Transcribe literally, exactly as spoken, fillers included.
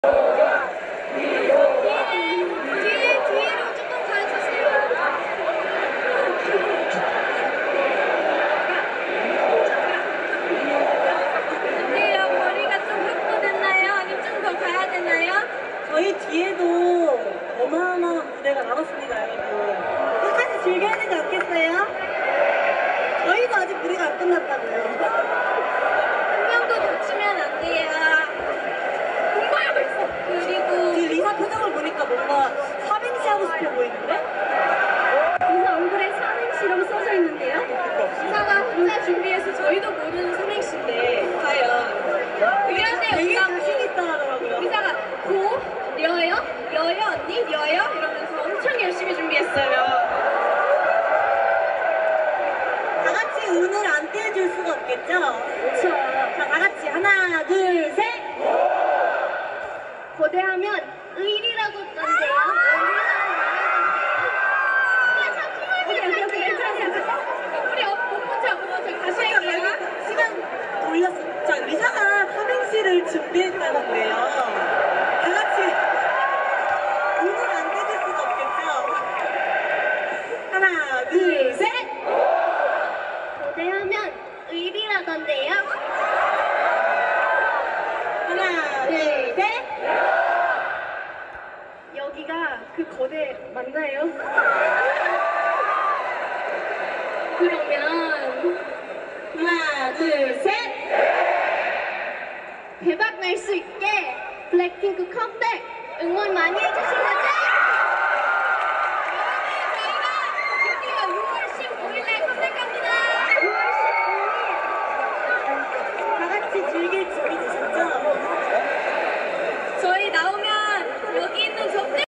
저희 뒤에도 어마어마한 무대가 남았습니다, 여러분. 끝까지 즐겨야 되지 않겠어요? 저희도 아직 무대가 안 끝났다고요. 한 명도 놓치면 안 돼요. 공부하고 있어. 그리고 지금 리사 표정을 보니까 뭔가 삼행시 하고 싶어 보이는데? 리사 얼굴에 삼행시라고 써져 있는데요. 리사가 혼자 준비해서 저희도 모르는 삼행시인데 과연 그런데 되게 우리가 자신 있다 하더라고요. 리사가 고, 려요? 려요 언니? 려요? 이러면서 엄청 열심히 준비했어요. 다 같이 운을 안 떼줄 수가 없겠죠? 그렇죠. 자, 다 같이 하나, 둘, 셋! 고대하면 의리라고 떴는데요. 오케이, 오케이, 오케이. 괜찮아, 괜찮아. 우리 못 보자, 못 보자. 다시 할게요. 시간 돌렸어. 자, 리사가 삼행시를 준비했다는데요. 다 같이 운을 안 떼줄 수가 없겠죠? 하나, 둘, 셋! 고대하면 의리라던데요. 하나, 둘, 셋! 여기가 그 거대 맞나요? 그러면 하나, 둘, 셋! 대박 날 수 있게 블랙핑크 컴백 응원 많이 해주신 거죠?